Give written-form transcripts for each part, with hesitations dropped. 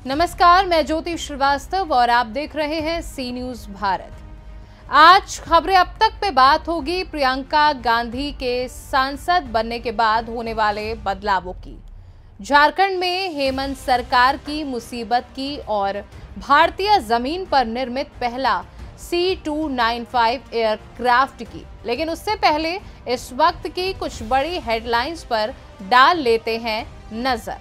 नमस्कार, मैं ज्योति श्रीवास्तव और आप देख रहे हैं सी न्यूज भारत। आज खबरें अब तक पे बात होगी प्रियंका गांधी के सांसद बनने के बाद होने वाले बदलावों की। झारखंड में हेमंत सरकार की मुसीबत की और भारतीय जमीन पर निर्मित पहला C-295 एयरक्राफ्ट की। लेकिन उससे पहले इस वक्त की कुछ बड़ी हेडलाइंस पर डाल लेते हैं नजर।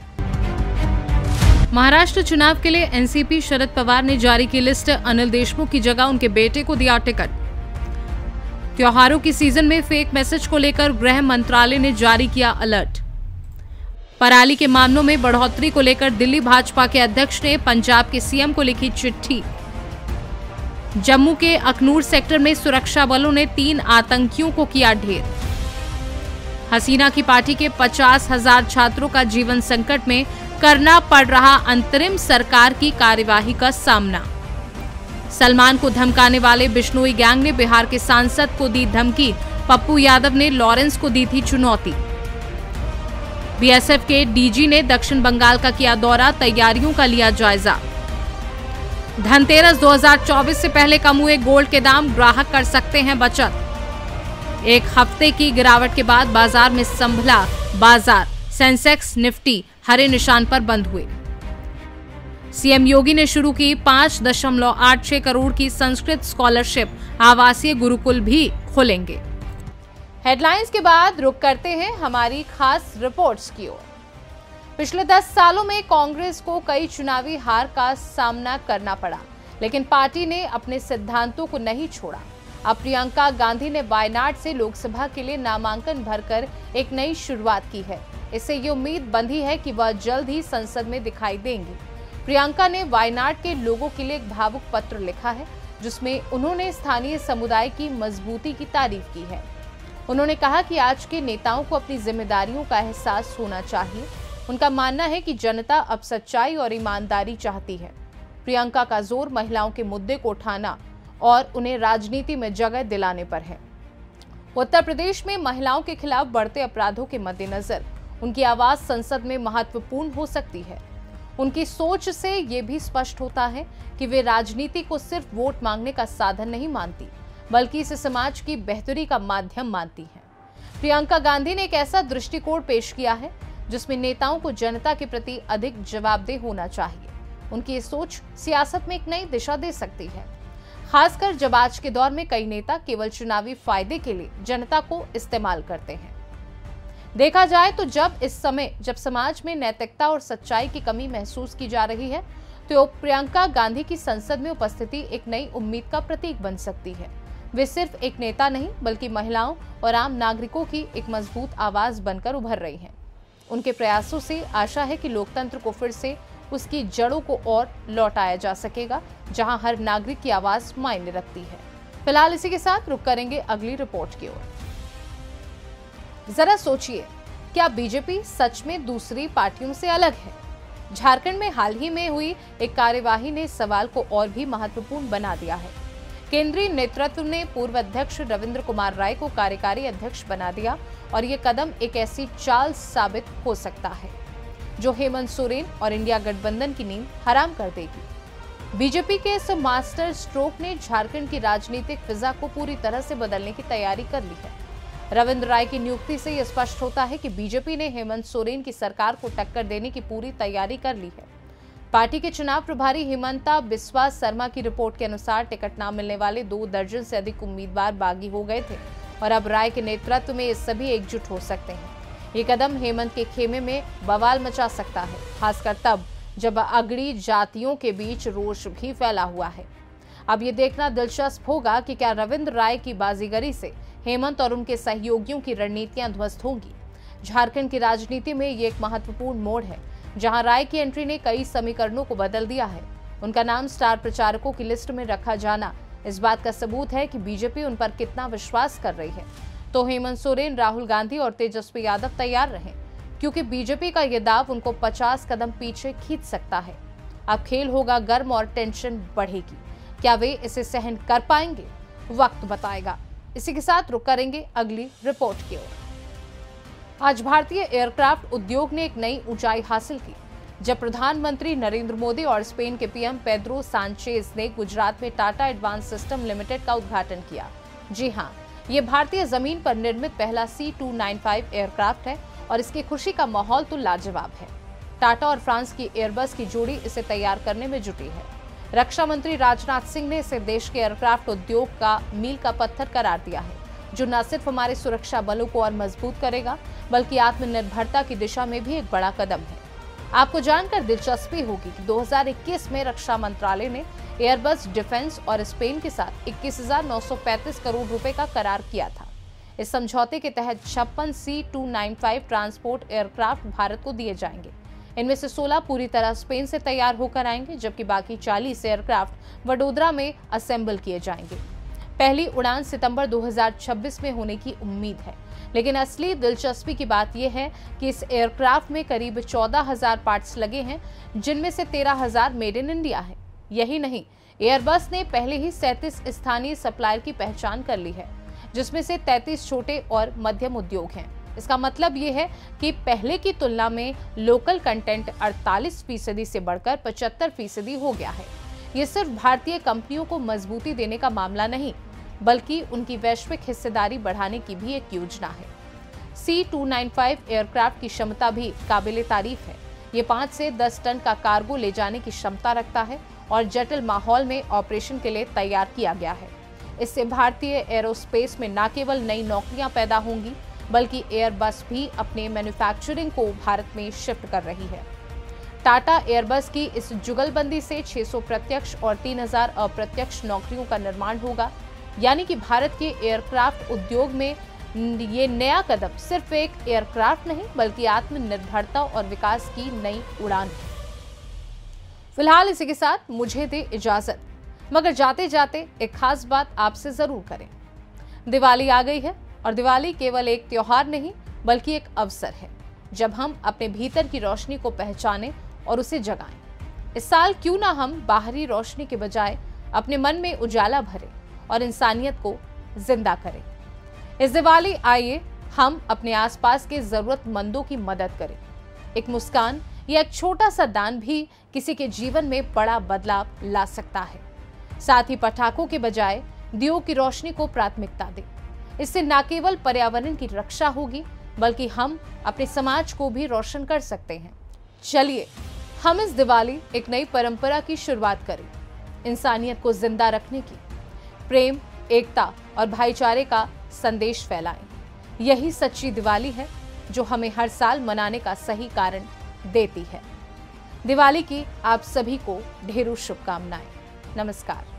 महाराष्ट्र चुनाव के लिए एनसीपी शरद पवार ने जारी की लिस्ट। अनिल देशमुख की जगह उनके बेटे को दिया टिकट। त्योहारों की सीजन में फेक मैसेज को लेकर गृह मंत्रालय ने जारी किया अलर्ट। पराली के मामलों में बढ़ोतरी को लेकर दिल्ली भाजपा के अध्यक्ष ने पंजाब के सीएम को लिखी चिट्ठी। जम्मू के अखनूर सेक्टर में सुरक्षा बलों ने 3 आतंकियों को किया ढेर। हसीना की पार्टी के 50,000 छात्रों का जीवन संकट में करना पड़ रहा अंतरिम सरकार की कार्यवाही का सामना। सलमान को धमकाने वाले बिश्नोई गैंग ने बिहार के सांसद को दी धमकी। पप्पू यादव ने लॉरेंस को दी थी चुनौती। बीएसएफ के डीजी ने दक्षिण बंगाल का किया दौरा, तैयारियों का लिया जायजा। धनतेरस 2024 से पहले कम हुए गोल्ड के दाम, ग्राहक कर सकते हैं बचत। एक हफ्ते की गिरावट के बाद बाजार में संभला बाजार। सेंसेक्स निफ्टी हरे निशान पर बंद हुए। सीएम योगी ने शुरू की 5.86 करोड़ की संस्कृत स्कॉलरशिप। आवासीय गुरुकुल भी खोलेंगे। हेडलाइंस के बाद रुक करते हैं हमारी खास रिपोर्ट्स की ओर। पिछले 10 सालों में कांग्रेस को कई चुनावी हार का सामना करना पड़ा, लेकिन पार्टी ने अपने सिद्धांतों को नहीं छोड़ा। अब प्रियंका गांधी ने वायनाड से लोकसभा के लिए नामांकन भरकर एक नई शुरुआत की है। इससे ये उम्मीद बंधी है कि वह जल्द ही संसद में दिखाई देंगी। प्रियंका ने वायनाड के लोगों के लिए एक भावुक पत्र लिखा है, जिसमें उन्होंने स्थानीय समुदाय की मजबूती की तारीफ की है। उन्होंने कहा कि आज के नेताओं को अपनी जिम्मेदारियों का एहसास होना चाहिए। उनका मानना है कि जनता अब सच्चाई और ईमानदारी चाहती है। प्रियंका का जोर महिलाओं के मुद्दे को उठाना और उन्हें राजनीति में जगह दिलाने पर है। उत्तर प्रदेश में महिलाओं के खिलाफ बढ़ते अपराधों के मद्देनजर उनकी आवाज संसद में महत्वपूर्ण हो सकती है। उनकी सोच से ये भी स्पष्ट होता है कि वे राजनीति को सिर्फ वोट मांगने का साधन नहीं मानती, बल्कि इसे समाज की बेहतरी का माध्यम मानती हैं। प्रियंका गांधी ने एक ऐसा दृष्टिकोण पेश किया है जिसमें नेताओं को जनता के प्रति अधिक जवाबदेह होना चाहिए। उनकी ये सोच सियासत में एक नई दिशा दे सकती है, खासकर जब आज के दौर में कई नेता केवल चुनावी फायदे के लिए जनता को इस्तेमाल करते हैं। देखा जाए तो जब समाज में नैतिकता और सच्चाई की कमी महसूस की जा रही है, तो प्रियंका गांधी की संसद में उपस्थिति एक नई उम्मीद का प्रतीक बन सकती है। वे सिर्फ एक नेता नहीं, बल्कि महिलाओं और आम नागरिकों की एक मजबूत आवाज बनकर उभर रही हैं। उनके प्रयासों से आशा है कि लोकतंत्र को फिर से उसकी जड़ों को और लौटाया जा सकेगा, जहां हर नागरिक की आवाज मायने रखती है। फिलहाल इसी के साथ रुक करेंगे अगली रिपोर्ट की ओर। जरा सोचिए, क्या बीजेपी सच में दूसरी पार्टियों से अलग है? झारखंड में हाल ही में हुई एक कार्यवाही ने सवाल को और भी महत्वपूर्ण बना दिया है। केंद्रीय नेतृत्व ने पूर्व अध्यक्ष रविंद्र कुमार राय को कार्यकारी अध्यक्ष बना दिया और ये कदम एक ऐसी चाल साबित हो सकता है जो हेमंत सोरेन और इंडिया गठबंधन की नींव हराम कर देगी। बीजेपी के इस मास्टर स्ट्रोक ने झारखंड की राजनीतिक फिजा को पूरी तरह से बदलने की तैयारी कर ली है। रविंद्र राय की नियुक्ति से यह स्पष्ट होता है कि बीजेपी ने हेमंत सोरेन की सरकार को टक्कर देने की पूरी तैयारी कर ली है। पार्टी के चुनाव प्रभारी हेमंता बिस्वा शर्मा की रिपोर्ट के अनुसार टिकट न मिलने वाले 2 दर्जन से अधिक उम्मीदवार बागी हो गए थे और अब राय के नेतृत्व में ये सभी एकजुट हो सकते हैं। ये कदम हेमंत के खेमे में बवाल मचा सकता है, खासकर तब जब अगड़ी जातियों के बीच रोष भी फैला हुआ है। अब ये देखना दिलचस्प होगा कि क्या रविंद्र राय की बाजीगरी से हेमंत और उनके सहयोगियों की रणनीतियां ध्वस्त होंगी। झारखंड की राजनीति में ये एक महत्वपूर्ण मोड़ है, जहां राय की एंट्री ने कई समीकरणों को बदल दिया है। उनका नाम स्टार प्रचारकों की लिस्ट में रखा जाना इस बात का सबूत है कि बीजेपी उन पर कितना विश्वास कर रही है। तो हेमंत सोरेन, राहुल गांधी और तेजस्वी यादव तैयार रहें, क्योंकि बीजेपी का यह दाव उनको 50 कदम पीछे खींच सकता है। अब खेल होगा गर्म और टेंशन बढ़ेगी। क्या वे इसे सहन कर पाएंगे? वक्त बताएगा। इसी के साथ रुक करेंगे अगली रिपोर्ट की ओर। आज भारतीय एयरक्राफ्ट उद्योग ने एक नई ऊंचाई हासिल की। जब प्रधानमंत्री नरेंद्र मोदी और स्पेन के पीएम पेड्रो सांचेज ने गुजरात में टाटा एडवांस सिस्टम लिमिटेड का उद्घाटन किया। जी हां, ये भारतीय जमीन पर निर्मित पहला C295 एयरक्राफ्ट है और इसकी खुशी का माहौल तो लाजवाब है। टाटा और फ्रांस की एयरबस की जोड़ी इसे तैयार करने में जुटी है। रक्षा मंत्री राजनाथ सिंह ने इसे देश के एयरक्राफ्ट उद्योग का मील का पत्थर करार दिया है, जो न सिर्फ हमारे सुरक्षा बलों को और मजबूत करेगा, बल्कि आत्मनिर्भरता की दिशा में भी एक बड़ा कदम है। आपको जानकर दिलचस्पी होगी कि 2021 में रक्षा मंत्रालय ने एयरबस डिफेंस और स्पेन के साथ 21,935 करोड़ रुपए का करार किया था। इस समझौते के तहत 56 C295 ट्रांसपोर्ट एयरक्राफ्ट भारत को दिए जाएंगे। इनमें से 16 पूरी तरह स्पेन से तैयार होकर आएंगे, जबकि बाकी 40 एयरक्राफ्ट वडोदरा में असेंबल किए जाएंगे। पहली उड़ान सितंबर 2026 में होने की उम्मीद है, लेकिन असली दिलचस्पी की बात यह है कि इस एयरक्राफ्ट में करीब 14,000 पार्ट्स लगे हैं, जिनमें से 13,000 मेड इन इंडिया है। यही नहीं, एयरबस ने पहले ही 37 स्थानीय सप्लायर की पहचान कर ली है, जिसमें से 33 छोटे और मध्यम उद्योग हैं। इसका मतलब ये है कि पहले की तुलना में लोकल कंटेंट 48% से बढ़कर 75% हो गया है। ये सिर्फ भारतीय कंपनियों को मजबूती देने का मामला नहीं, बल्कि उनकी वैश्विक हिस्सेदारी बढ़ाने की भी एक योजना है। C295 एयरक्राफ्ट की क्षमता भी काबिले तारीफ है। ये 5 से 10 टन का कार्गो ले जाने की क्षमता रखता है और जटिल माहौल में ऑपरेशन के लिए तैयार किया गया है। इससे भारतीय एरोस्पेस में न केवल नई नौकरियां पैदा होंगी, बल्कि एयरबस भी अपने मैन्युफैक्चरिंग को भारत में शिफ्ट कर रही है। टाटा एयरबस की इस जुगलबंदी से 600 प्रत्यक्ष और 3,000 अप्रत्यक्ष नौकरियों का निर्माण होगा। यानी कि भारत के एयरक्राफ्ट उद्योग में ये नया कदम सिर्फ एक एयरक्राफ्ट नहीं, बल्कि आत्मनिर्भरता और विकास की नई उड़ान है। फिलहाल इसी के साथ मुझे दे इजाजत, मगर जाते जाते एक खास बात आपसे जरूर करें। दिवाली आ गई है और दिवाली केवल एक त्योहार नहीं, बल्कि एक अवसर है जब हम अपने भीतर की रोशनी को पहचानें और उसे जगाएं। इस साल क्यों ना हम बाहरी रोशनी के बजाय अपने मन में उजाला भरें और इंसानियत को जिंदा करें। इस दिवाली आइए हम अपने आसपास के जरूरतमंदों की मदद करें। एक मुस्कान या एक छोटा सा दान भी किसी के जीवन में बड़ा बदलाव ला सकता है। साथ ही पटाखों के बजाय दियों की रोशनी को प्राथमिकता दें। इससे न केवल पर्यावरण की रक्षा होगी, बल्कि हम अपने समाज को भी रोशन कर सकते हैं। चलिए हम इस दिवाली एक नई परंपरा की शुरुआत करें, इंसानियत को जिंदा रखने की। प्रेम, एकता और भाईचारे का संदेश फैलाएं। यही सच्ची दिवाली है जो हमें हर साल मनाने का सही कारण देती है। दिवाली की आप सभी को ढेरों शुभकामनाएं। नमस्कार।